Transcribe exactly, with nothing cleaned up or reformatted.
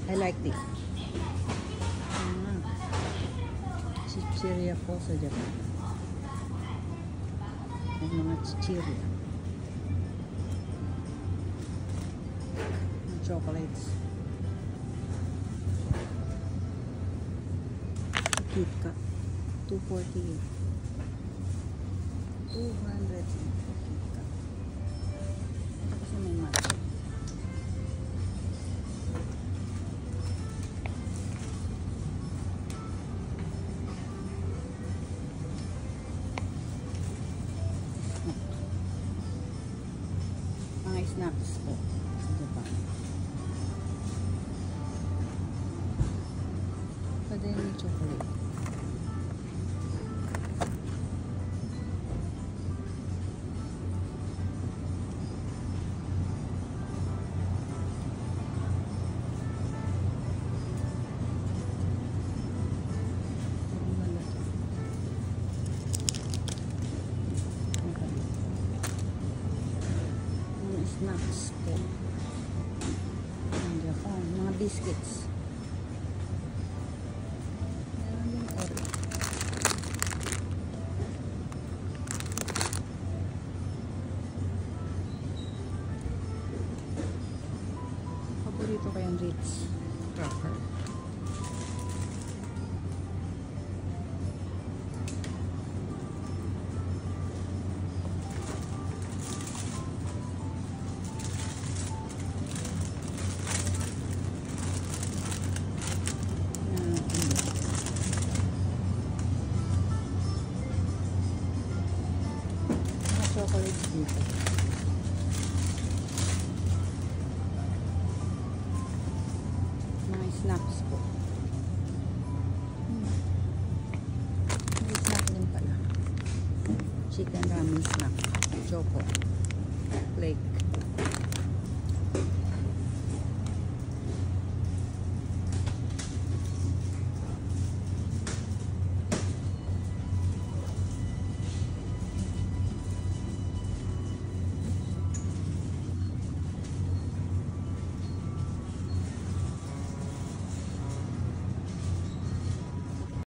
I like this. Ah, chichirya po sa Japan. May mga chichirya. Chocolates. KitKat. two forty-eight. two hundred KitKat. Ito kasi may matcha. Mga snacks po sa Japan. Pwede yung chocolate. Snacks po ng Japan, mga biscuits. Meron din Oreo. Paborito ko yung Ritz cracker. Chocolates dito. Mga snacks po. Hmm. May snack din pala. Chicken ramen snack. Choco. Flake.